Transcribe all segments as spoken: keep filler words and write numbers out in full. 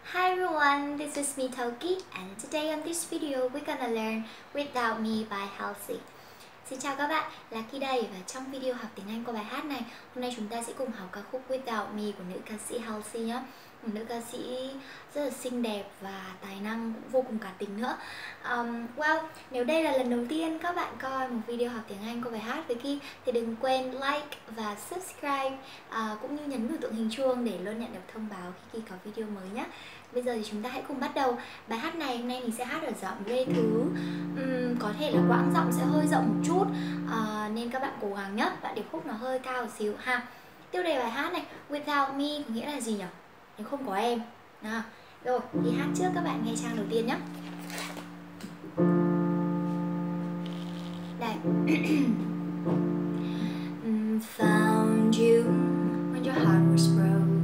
Hi everyone, this is me Thảo Kiara, and today on this video we're gonna learn Without Me by Halsey. Xin chào các bạn, là Ki đây, và trong video học tiếng Anh qua bài hát này, hôm nay chúng ta sẽ cùng học ca khúc Without Me của nữ ca sĩ Halsey nhé. Một nữ ca sĩ rất là xinh đẹp và tài năng cũng vô cùng cá tính nữa. um, Well, nếu đây là lần đầu tiên các bạn coi một video học tiếng Anh qua bài hát với Ki thì đừng quên like và subscribe, uh, cũng như nhấn biểu tượng hình chuông để luôn nhận được thông báo khi Ki có video mới nhé. Bây giờ thì chúng ta hãy cùng bắt đầu. Bài hát này hôm nay mình sẽ hát ở giọng rê thứ, uhm, có thể là quãng giọng sẽ hơi rộng một chút, uh, nên các bạn cố gắng nhé. Bạn điệp khúc nó hơi cao một xíu ha. Tiêu đề bài hát này, Without Me có nghĩa là gì nhỉ? Nếu không có em. Nào, rồi thì hát trước, các bạn nghe trang đầu tiên nhé. Đây. Found you when your heart was broke.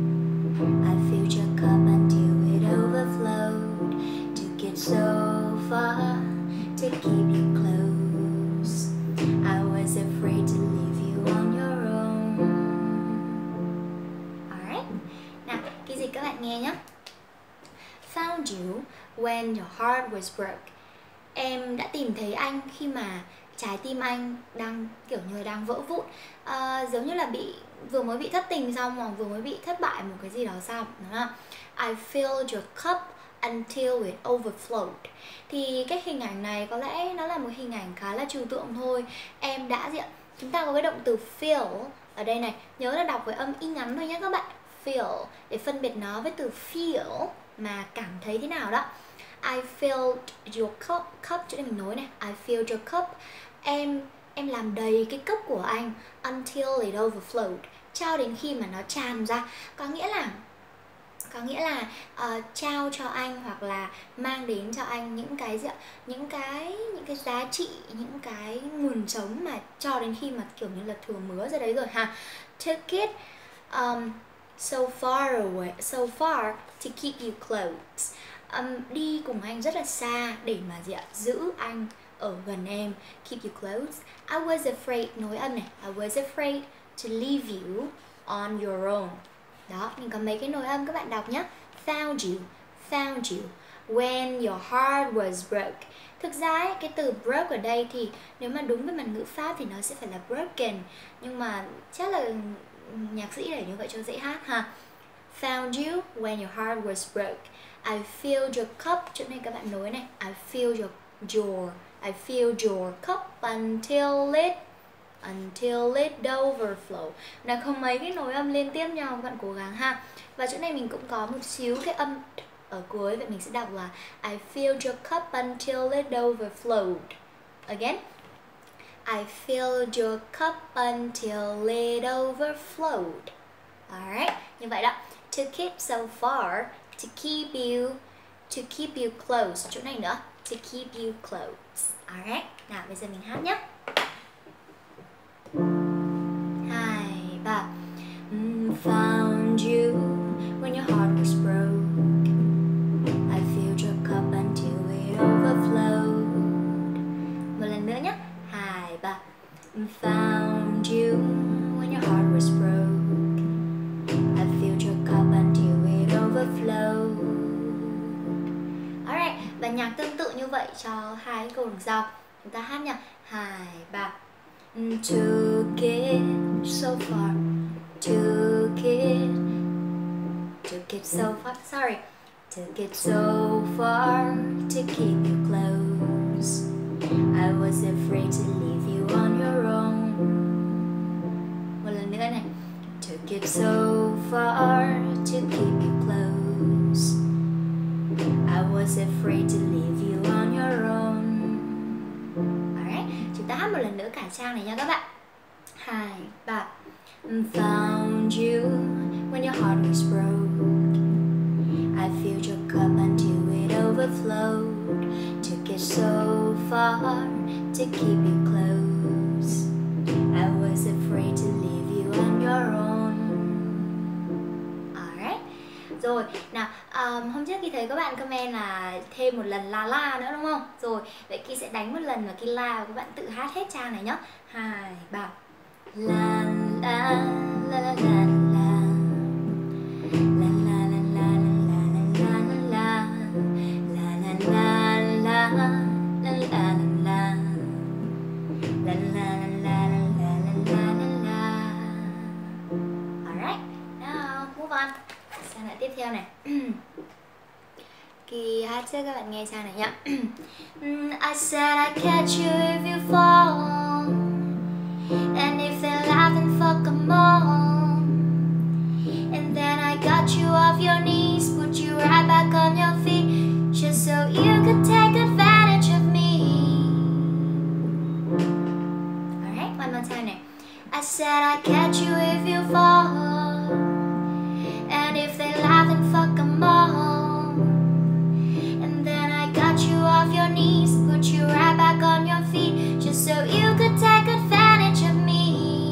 I filled your cup until it overflowed. Took it so far to keep you close. I was afraid to leave you on your own. Alright. Nào, cái gì các bạn nghe nhé. Found you when your heart was broke. Em đã tìm thấy anh khi mà trái tim anh đang kiểu như đang vỡ vụn, à, giống như là bị vừa mới bị thất tình xong, hoặc vừa mới bị thất bại một cái gì đó xong, đúng không? I filled your cup until it overflowed. Thì cái hình ảnh này có lẽ nó là một hình ảnh khá là trừu tượng thôi. Em đã gì ạ? Chúng ta có cái động từ fill ở đây này, nhớ là đọc với âm y ngắn thôi nhé các bạn. Fill để phân biệt nó với từ feel mà cảm thấy thế nào đó. I filled your cup, cup chỗ này mình nói này, I filled your cup. Em em làm đầy cái cốc của anh until it overflowed, cho đến khi mà nó tràn ra. Có nghĩa là có nghĩa là uh, trao cho anh hoặc là mang đến cho anh những cái gì ạ? Những cái những cái giá trị, những cái nguồn sống mà cho đến khi mà kiểu như là thừa mứa ra đấy rồi ha. Took it um, so far away, so far to keep you close. Um, đi cùng anh rất là xa để mà gì ạ? Giữ anh ở gần em. Keep you close. I was afraid, nối âm này, I was afraid to leave you on your own. Đó, mình có mấy cái nối âm các bạn đọc nhé. Found you, found you when your heart was broke. Thực ra ấy, cái từ broke ở đây thì nếu mà đúng với mặt ngữ Pháp thì nó sẽ phải là broken, nhưng mà chắc là nhạc sĩ để như vậy cho dễ hát ha. Found you when your heart was broke. I filled your cup, chỗ này các bạn nối này, I filled your your I filled your cup until it until it overflow. Là không mấy cái nối âm liên tiếp nhau, các bạn cố gắng ha. Và chỗ này mình cũng có một xíu cái âm ở cuối, vậy mình sẽ đọc là I filled your cup until it overflowed. Again, I filled your cup until it overflowed. Alright, như vậy đó. To keep so far, to keep you, to keep you close. Chỗ này nữa, to keep you close. Alright, nào bây giờ mình hát nhé. Hai, ba. Mm, found you when your heart was broke. I filled your cup until it overflowed. Một lần nữa nhé. Hai, ba. Mm, found you when your heart was broke. I filled your cup until it overflowed. Alright, và nhạc tương tự như vậy cho hai câu đằng sau. Chúng ta hát nha. Hai, ba. Took it so far, took it, took it so far, sorry, took it so far to keep you close. I was afraid to leave you on your own. Một lần nữa này. Took it so far to keep you close. I was afraid to leave you on your own. Alright, chúng ta hát một lần nữa cả trang này nha các bạn. Hai, ba. Found you when your heart was broke. I filled your cup until it overflowed. Took it so far to keep you close. I was afraid to leave you on your own. Alright. Rồi, nào, um, hôm trước Ki thấy các bạn comment là thêm một lần la la nữa đúng không? Rồi, vậy Ki sẽ đánh một lần và Ki la và các bạn tự hát hết trang này nhá. Hai, ba. La la la la la la la la la la la la la Sang lại tiếp theo này. Kỳ hát trước các bạn nghe sang này nhá. I said I catch you if you fall, and if they laugh then fuck them all. And then I got you off your knees, put you right back on your feet, just so you could take advantage of me. Alright, one more time này. I said I catch you if you fall, and if they laugh then fuck them all. And then I got you off your knees, put you right back on your feet, just so you could take advantage of me.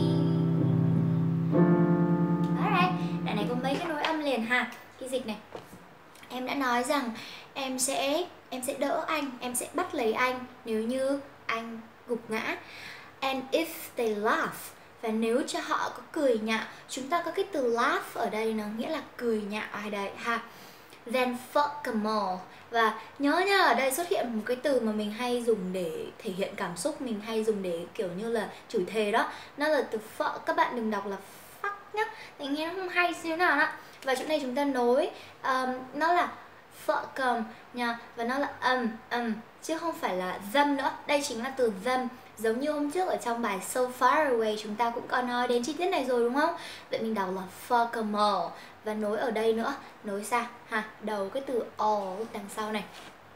Alright, đoạn này có mấy cái nối âm liền ha. Cái dịch này, em đã nói rằng em sẽ em sẽ đỡ anh, em sẽ bắt lấy anh nếu như anh gục ngã. And if they laugh, và nếu cho họ có cười nhạo, chúng ta có cái từ laugh ở đây nó nghĩa là cười nhạo ai đấy ha. Then fuck them all. Và nhớ nha, ở đây xuất hiện một cái từ mà mình hay dùng để thể hiện cảm xúc, mình hay dùng để kiểu như là chửi thề đó. Nó là từ fuck, các bạn đừng đọc là fuck nhá, thì nghe nó không hay xíu nào đó. Và chỗ này chúng ta nối um, nó là fuck them nha, và nó là um, um, chứ không phải là them nữa. Đây chính là từ them. Giống như hôm trước ở trong bài So Far Away chúng ta cũng có nói đến chi tiết này rồi đúng không? Vậy mình đọc là fuck them all. Và nối ở đây nữa, nối sang ha, đầu cái từ all đằng sau này.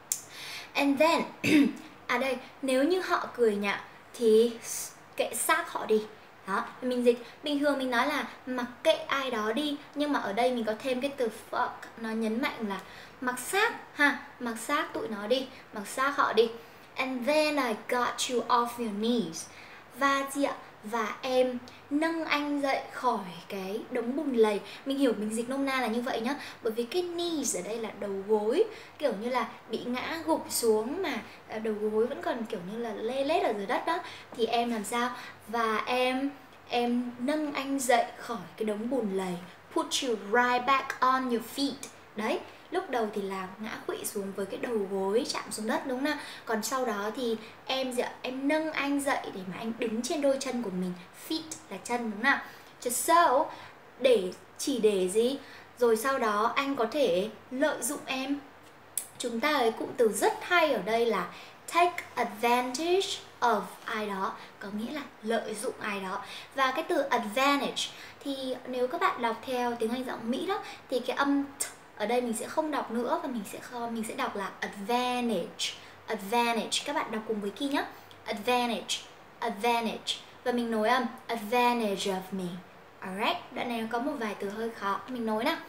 And then, à đây, nếu như họ cười nhạo thì kệ xác họ đi. Đó, mình dịch, bình thường mình nói là mặc kệ ai đó đi, nhưng mà ở đây mình có thêm cái từ fuck, nó nhấn mạnh là mặc xác ha, mặc xác tụi nó đi, mặc xác họ đi. And then I got you off your knees. Và gì ạ? Và em nâng anh dậy khỏi cái đống bùn lầy. Mình hiểu, mình dịch nôm na là như vậy nhá. Bởi vì cái knees ở đây là đầu gối, kiểu như là bị ngã gục xuống mà đầu gối vẫn còn kiểu như là lê lết ở dưới đất đó. Thì em làm sao? Và em em nâng anh dậy khỏi cái đống bùn lầy. Put you right back on your feet. Đấy, lúc đầu thì là ngã khuỵu xuống với cái đầu gối chạm xuống đất đúng không nào? Còn sau đó thì em gì ạ? Em nâng anh dậy để mà anh đứng trên đôi chân của mình. Feet là chân đúng không nào? Just so, để chỉ để gì? Rồi sau đó anh có thể lợi dụng em. Chúng ta ấy cụm từ rất hay ở đây là take advantage of ai đó, có nghĩa là lợi dụng ai đó. Và cái từ advantage thì nếu các bạn đọc theo tiếng Anh giọng Mỹ đó thì cái âm t ở đây mình sẽ không đọc nữa, và mình sẽ không mình sẽ đọc là advantage. Advantage, các bạn đọc cùng với Ki nhé. Advantage, advantage. Và mình nối âm advantage of me. Alright, đoạn này có một vài từ hơi khó, mình nối nào.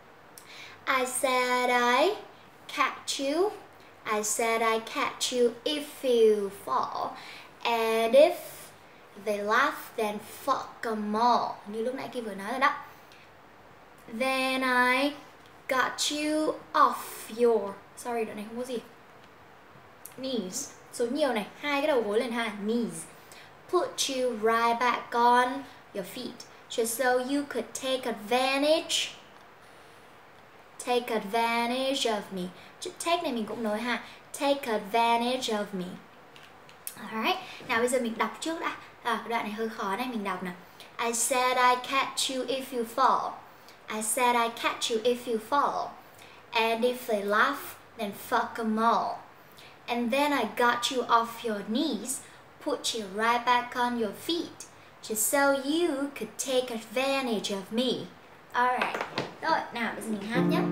I said I catch you. I said I catch you if you fall. And if they laugh then fuck them all. Như lúc nãy Ki vừa nói rồi đó. Then I got you off your, sorry đoạn này không có gì, knees, số nhiều này, hai cái đầu gối lên ha, knees. Put you right back on your feet, just so you could take advantage take advantage of me. Chữ take này mình cũng nói ha, take advantage of me. Alright, nào bây giờ mình đọc trước đã. À, đoạn này hơi khó này, mình đọc nào. I said I catch you if you fall. I said I catch you if you fall. And if they laugh, then fuck them all. And then I got you off your knees, put you right back on your feet, just so you could take advantage of me. Alright, rồi, nào bây giờ mình hát nhé.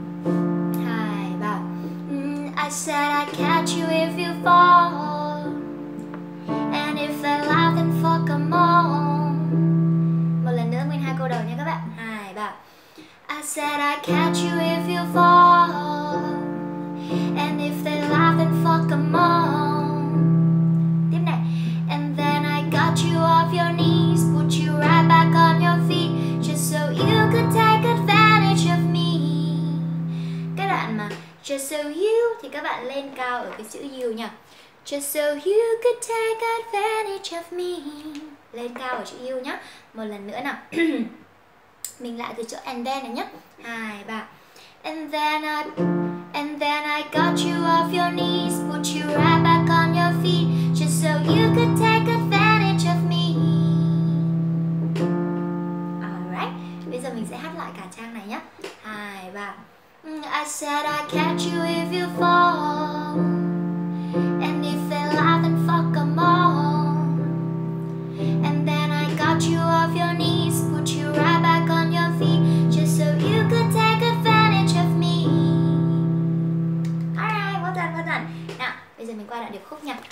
Hai, ba. Mm, I said I catch you if you fall. And if they laugh, then fuck them all. Một lần nữa nguyên hai câu đầu nha các bạn. Hai, ba. I said I catch you if you fall. And if they laugh then fuck them all. Tiếp này. And then I got you off your knees, put you right back on your feet, just so you could take advantage of me. Cái đoạn mà just so you thì các bạn lên cao ở cái chữ you nha. Just so you could take advantage of me. Lên cao ở chữ you nhá. Một lần nữa nào. Mình lại từ chỗ and then này nhé. Hai, ba. And then I, and then I got you off your knees, put you right back on your feet, just so you could take advantage of me. Alright, bây giờ mình sẽ hát lại cả trang này nhé. Hai, và I said I'd catch you if you fall, and if they laugh then fuck them all, and then I got you off your knees, put you right back on your feet, just so you could take advantage of me. Alright, well done, well done. Nào, bây giờ mình qua đoạn điệp khúc nha.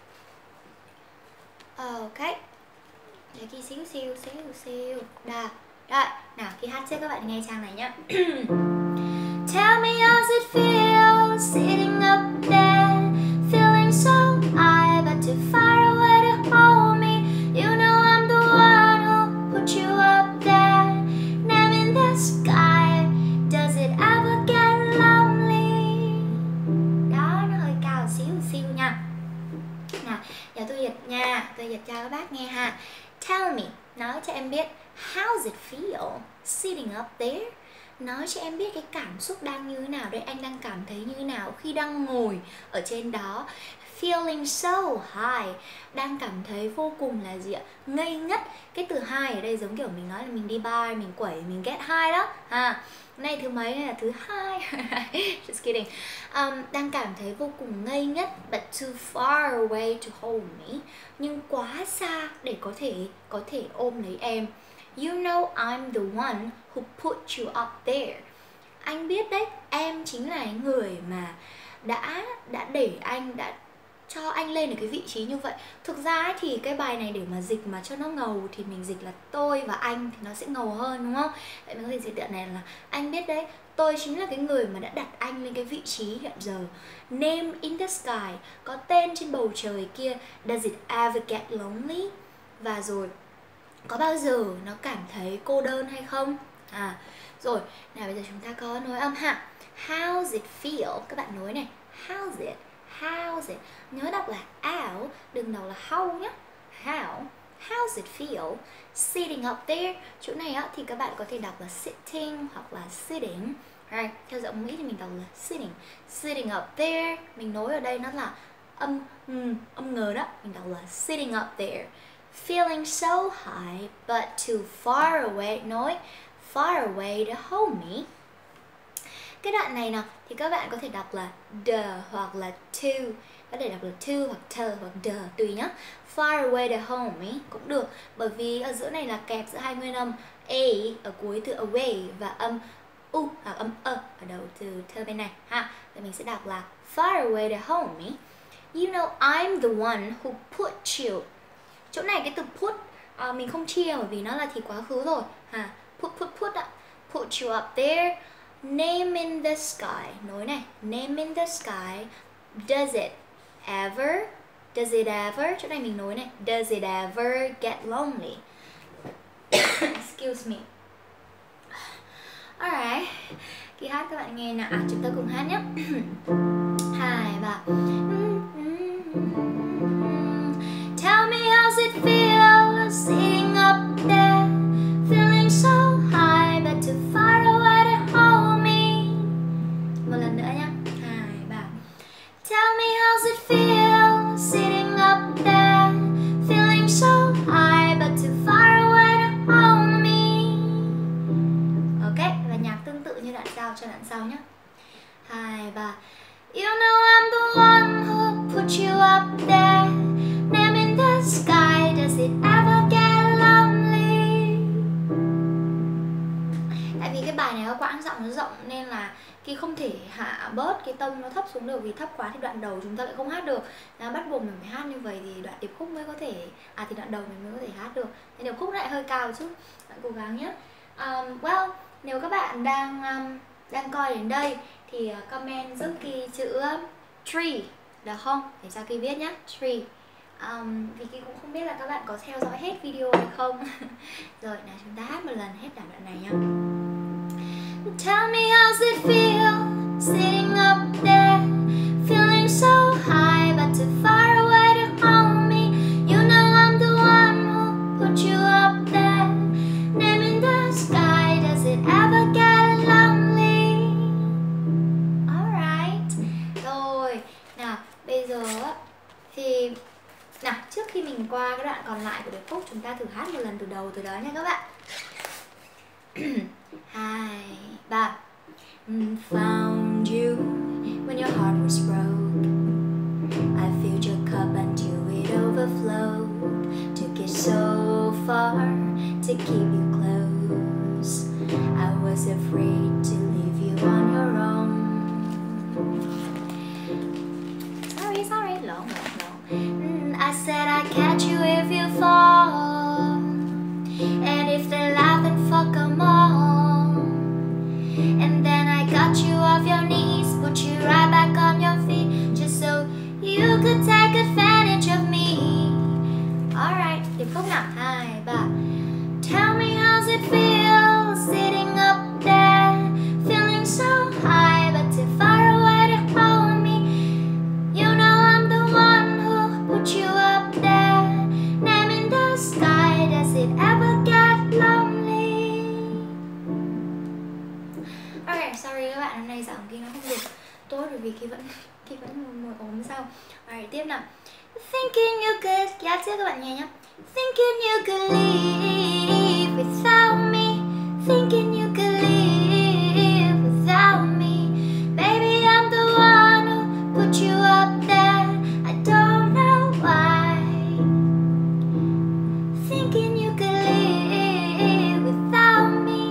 Ok, để kia xíu xíu xíu xíu đà. Rồi, nào khi hát trước các bạn nghe trang này nhá. Tell me how's it feel sitting up there, feeling so high but too far away to hold me. You know I'm the one who put you up there, name in the sky. Does it ever get lonely? Đó, nó hơi cao xíu xíu nha. Nào, giờ tôi dịch nha, tôi dịch cho các bác nghe ha. Tell me, nói cho em biết, how's it feel sitting up there? Nói cho em biết cái cảm xúc đang như thế nào đây, anh đang cảm thấy như thế nào khi đang ngồi ở trên đó. Feeling so high, đang cảm thấy vô cùng là gì ạ? Ngây ngất. Cái từ high ở đây giống kiểu mình nói là mình đi bar, mình quẩy, mình get high đó à. Nay thứ mấy, này là thứ hai. Just kidding. um, Đang cảm thấy vô cùng ngây ngất, but too far away to hold me, nhưng quá xa để có thể có thể ôm lấy em. You know I'm the one who put you up there. Anh biết đấy, em chính là người mà đã đã để anh, đã cho anh lên ở cái vị trí như vậy. Thực ra ấy, thì cái bài này để mà dịch mà cho nó ngầu thì mình dịch là tôi và anh thì nó sẽ ngầu hơn, đúng không? Vậy mình có thể dịch đoạn này là anh biết đấy, tôi chính là cái người mà đã đặt anh lên cái vị trí hiện giờ. Name in the sky, có tên trên bầu trời kia. Does it ever get lonely? Và rồi, có bao giờ nó cảm thấy cô đơn hay không? À, rồi, nào bây giờ chúng ta có nối âm ha. How's it feel? Các bạn nối này. How's it? How's it? Nhớ đọc là ow, đừng đọc là how nhé. How? How's it feel sitting up there? Chỗ này á, thì các bạn có thể đọc là sitting hoặc là sitting. Right. Theo giọng Mỹ thì mình đọc là sitting. Sitting up there. Mình nối ở đây nó là âm ng, âm ngờ đó. Mình đọc là sitting up there. Feeling so high but too far away. Nối far away to hold me. Cái đoạn này nào thì các bạn có thể đọc là the hoặc là to. Có thể đọc là to hoặc the hoặc the tùy nhá. Far away to hold me cũng được, bởi vì ở giữa này là kẹp giữa hai nguyên âm a ở cuối từ away và âm u hoặc âm ơ ở đầu từ thơ bên này ha. Thì mình sẽ đọc là far away to hold me. You know I'm the one who put you. Chỗ này cái từ put uh, mình không chia bởi vì nó là thì quá khứ rồi ha. Put put put ạ. Put you up there. Name in the sky. Nối này. Name in the sky. Does it ever? Does it ever? Chỗ này mình nối này. Does it ever get lonely? Excuse me. Alright. Khi hát các bạn nghe nào. À, chúng ta cùng hát nhé. Hai, ba. Tell me how's it feel sitting up there, feeling so high but too far away to hold me. Một lần nữa nhé. Hai, ba. Tell me how's it feel sitting up there, feeling so high but too far away to hold me. Ok, và nhạc tương tự như đoạn sau cho đoạn sau nhé. Hai, ba. You know I'm the one who put you up there, name in the sky. Does it ever get lonely? Tại vì cái bài này nó quãng giọng nó rộng nên là khi không thể hạ bớt cái tông nó thấp xuống được, vì thấp quá thì đoạn đầu chúng ta lại không hát được. Nó bắt buộc mình phải hát như vậy thì đoạn điệp khúc mới có thể, à thì đoạn đầu mình mới có thể hát được. Thì điệp khúc lại hơi cao chút. Bạn cố gắng nhé. Um, well, nếu các bạn đang um, đang coi đến đây thì uh, comment giúp Kỳ chữ tree được không? Để cho Kỳ biết nhé. Tree. Um, vì Kỳ cũng không biết là các bạn có theo dõi hết video hay không. Rồi, nào chúng ta hát một lần hết cả đoạn này nhá. Tell me how's it feel sitting up there, feeling so high but too far away to hold me. You know I'm the one who put you up there, name in the sky. Does it ever get lonely? Alright. Rồi, nào bây giờ thì nào trước khi mình qua cái đoạn còn lại của điệp khúc, chúng ta thử hát một lần từ đầu từ đó nha các bạn. Hai, ba. Found you when your heart was broke. I filled your cup until it overflowed. Took it so far to keep you close. I was afraid to leave you on your own. Sorry, sorry, long, long, long. I said I'd catch you if you fall, and if they laugh and fuck 'em all. And then I got you off your knees, put you right back on your feet, just so you could take advantage of me. Alright, tiếp khúc nào, hai, ba. Tell me how's it feel sitting up there, feeling so high but too far away to hold me. You know I'm the one who put you up there, name in the sky. Does it ever get lonely? Alright, sorry các bạn, hôm nay giọng kia nó không được tốt bởi vì kia vẫn kia vẫn ngồi ốm sao. Alright, tiếp nào. Thinking you could, dạ trước các bạn nghe nhé. Thinking you could leave without me, thinking you could live without me. Baby, I'm the one who put you up there. I don't know why. Thinking you could live without me,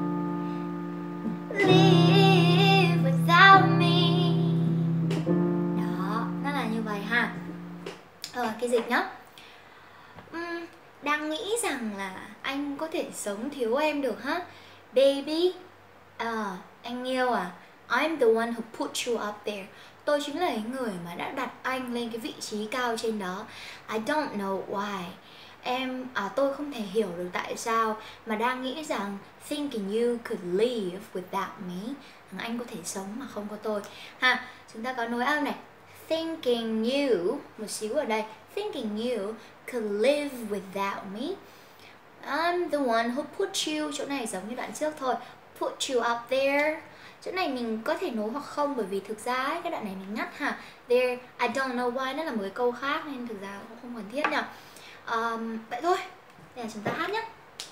live without me. Đó, nó là như vậy ha. Ờ, cái dịch nhá. uhm, Đang nghĩ rằng là anh có thể sống thiếu em được ha. Baby, à, anh yêu à, I'm the one who put you up there. Tôi chính là cái người mà đã đặt anh lên cái vị trí cao trên đó. I don't know why. Em, à, tôi không thể hiểu được tại sao, mà đang nghĩ rằng thinking you could live without me, rằng anh có thể sống mà không có tôi ha. Chúng ta có nối âm này. Thinking you, một xíu ở đây. Thinking you could live without me. I'm the one who put you. Chỗ này giống như đoạn trước thôi. Put you up there. Chỗ này mình có thể nối hoặc không, bởi vì thực ra ấy, cái đoạn này mình ngắt ha. There, I don't know why, nó là một cái câu khác nên thực ra cũng không cần thiết nhỉ. um, Vậy thôi, bây giờ chúng ta hát nhé.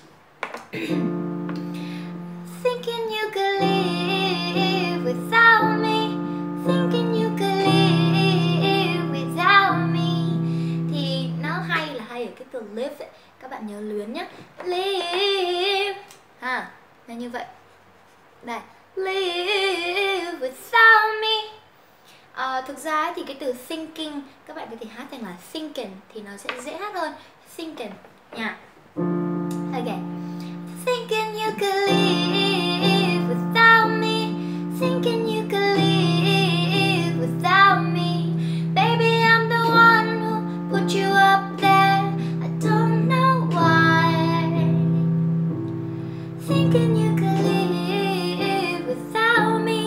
Thinking you could live without me, thinking you could live without me. Thì nó hay là hay ở cái từ live ấy. Các bạn nhớ luyến nhé. Live ha, là như vậy. Đây, live without me. à, Thực ra thì cái từ thinking các bạn có thể hát thành là thinking thì nó sẽ dễ hát hơn. Thinking nha. Ok. Thinking you could live without me, thinking you could live without me. Baby, I'm the one who put you up there. I don't know why. Thinking you could live without me,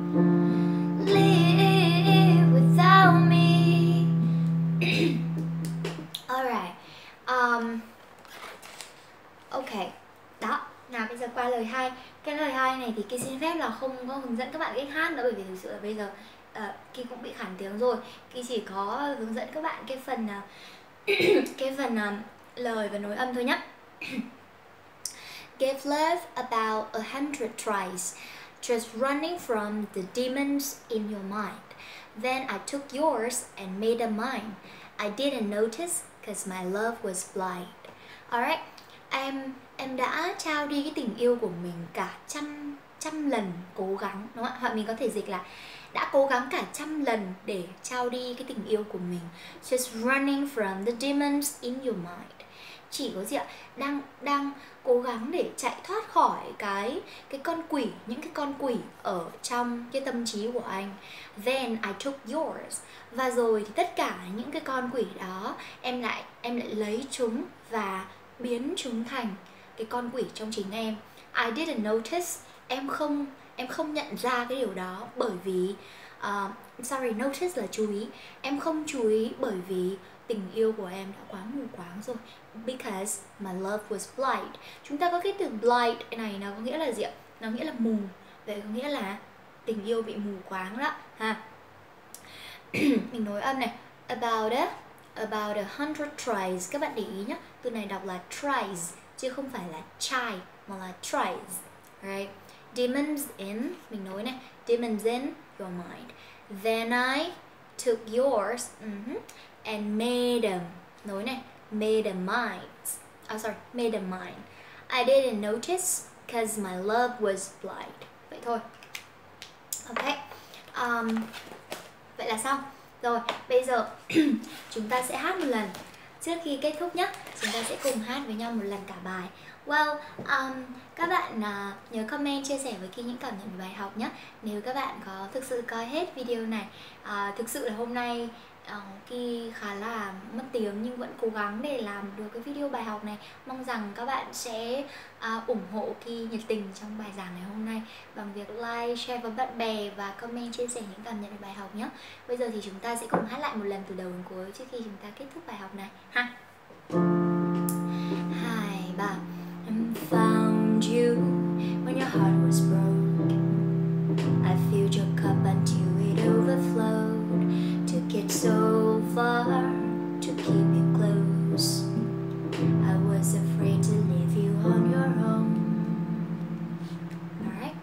live without me. Alright. Um, ok. Đó, nào bây giờ qua lời hai. Cái lời hai này thì Ki xin phép là không có hướng dẫn các bạn cách hát nữa, bởi vì thực sự là bây giờ uh, Ki cũng bị khản tiếng rồi. Ki chỉ có hướng dẫn các bạn cái phần uh, cái phần uh, lời và nối âm thôi nhé. Gave love about a hundred tries, just running from the demons in your mind. Then I took yours and made a mine. I didn't notice cause my love was blind. Alright, em em đã trao đi cái tình yêu của mình cả trăm trăm lần cố gắng, đúng không ạ? Hoặc mình có thể dịch là đã cố gắng cả trăm lần để trao đi cái tình yêu của mình. Just running from the demons in your mind. Chỉ có gì ạ? Đang đang cố gắng để chạy thoát khỏi cái cái con quỷ, những cái con quỷ ở trong cái tâm trí của anh. Then I took yours. Và rồi thì tất cả những cái con quỷ đó em lại em lại lấy chúng và biến chúng thành cái con quỷ trong chính em. I didn't notice. Em không em không nhận ra cái điều đó bởi vì uh, sorry, notice là chú ý. Em không chú ý bởi vì tình yêu của em đã quá mù quáng rồi. Because my love was blind. Chúng ta có cái từ blind này nó có nghĩa là gì ạ? Nó nghĩa là mù. Vậy có nghĩa là tình yêu bị mù quáng đó ha. Mình nối âm này. About a About a hundred tries. Các bạn để ý nhé, từ này đọc là tries chứ không phải là try mà là tries. Right? demons in, mình nối này, demons in your mind. Then I took yours uh-huh, and made them, nối này, made them mine. Oh sorry, made them mine. I didn't notice cause my love was blind. Vậy thôi. Ok. Um, vậy là xong. Rồi, bây giờ chúng ta sẽ hát một lần. Trước khi kết thúc nhé, chúng ta sẽ cùng hát với nhau một lần cả bài. Well, um, các bạn uh, nhớ comment chia sẻ với Ki những cảm nhận về bài học nhé. Nếu các bạn có thực sự coi hết video này, uh, thực sự là hôm nay uh, Ki khá là mất tiếng nhưng vẫn cố gắng để làm được cái video bài học này. Mong rằng các bạn sẽ uh, ủng hộ Ki nhiệt tình trong bài giảng ngày hôm nay bằng việc like, share với bạn bè và comment chia sẻ những cảm nhận về bài học nhé. Bây giờ thì chúng ta sẽ cùng hát lại một lần từ đầu đến cuối trước khi chúng ta kết thúc bài học này ha. Hai, ba. Found you when your heart was broke. I filled your cup until it overflowed. Took it so far to keep it close. I was afraid to leave you on your own. Alright.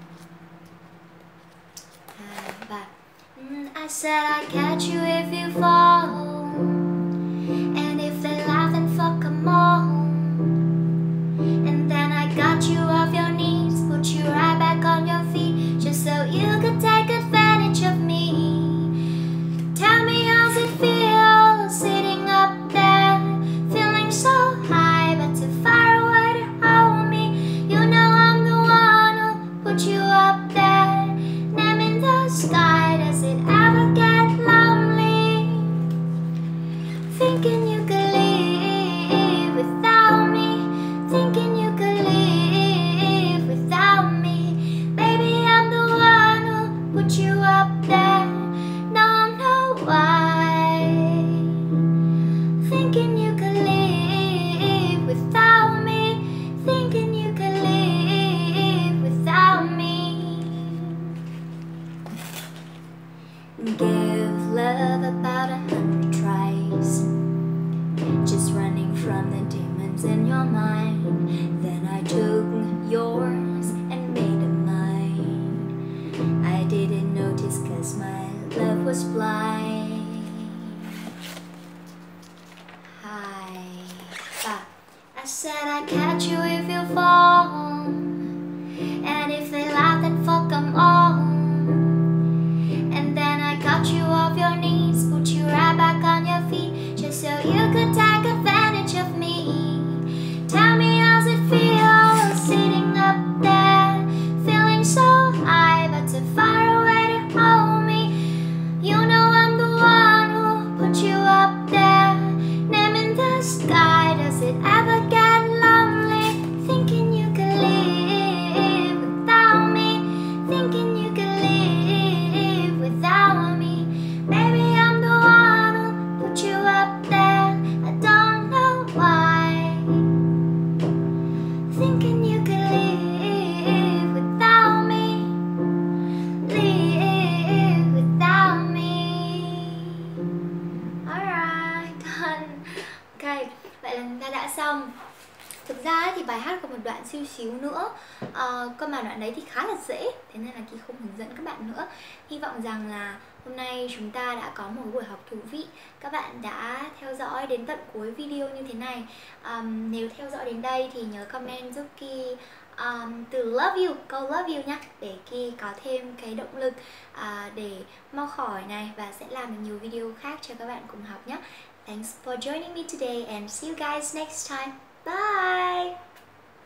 Hai, ba. I said I'd catch you if you fall, and if they laugh and fuck 'em all. And then I got you off your knees, put you right back on your feet, just so you could take advantage of me. Tell me how's it feel, sitting up there, feeling so high, but too far away to hold me. You know I'm the one who put you up there, name in the sky, does it ever get lonely? Thinking you could leave without me, thinking you could live without me. Baby, I'm the one who put you up there, don't know why. Thinking you could live without me, thinking you could live without me. Give love about a hundred tries, just running from the demons in your mind. Then I took yours and made them mine. I didn't notice cause my love was blind. Hai, ba. I said I'd catch you if you fall, and if they laugh then fuck 'em all. And then I got you off your knees, put you right back on your feet, just so you could take advantage of me. Tell me how's it feel, sitting up there, feeling so high, but too far away to hold me. You know I'm the one who put you up there, name in the sky, does it ever get lonely? Thinking you could live without me, thinking you could live without me. Baby, I'm the one who put you up there, I don't know why. Thinking you could live without me, live without me. Alright, done. Ok, vậy là chúng ta đã xong. Thực ra thì bài hát có một đoạn siêu xíu nữa, à, cơ mà đoạn đấy thì khá là dễ, thế nên là Ki không hướng dẫn các bạn nữa. Hy vọng rằng là hôm nay chúng ta đã có một buổi học thú vị. Các bạn đã theo dõi đến tận cuối video như thế này. um, Nếu theo dõi đến đây thì nhớ comment giúp Ki um, từ love you, câu love you nhé, để Ki có thêm cái động lực uh, để mau khỏi này và sẽ làm được nhiều video khác cho các bạn cùng học nhé. Thanks for joining me today and see you guys next time. Bye!